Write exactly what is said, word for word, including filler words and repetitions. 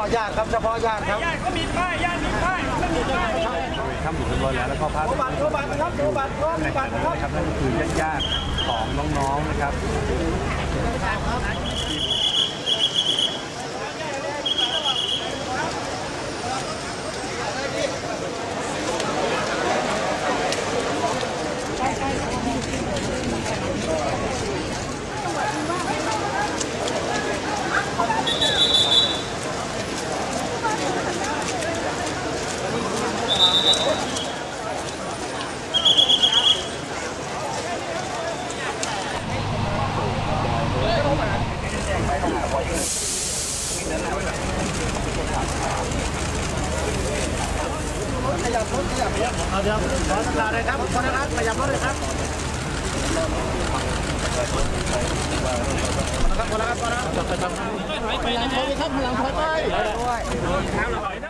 ญาติครับเฉพาะญาติครับญาติก็มีป้ายญาติมีป้ายไม่มีป้ายทำอยู่เรียบร้อยแล้วแล้วก็พาตัวบัตรตัวบัตรนะครับตัวบัตรตัวบัตรนะครับนั่นก็คือญาติของน้องๆนะครับขยับรถขยับรถเอาเดี๋ยวขอสัญญาเลยครับคนนะครับขยับรถเลยครับคนนะครับคนนะครับคนนะครับพลังถอยไปครับพลังถอยไป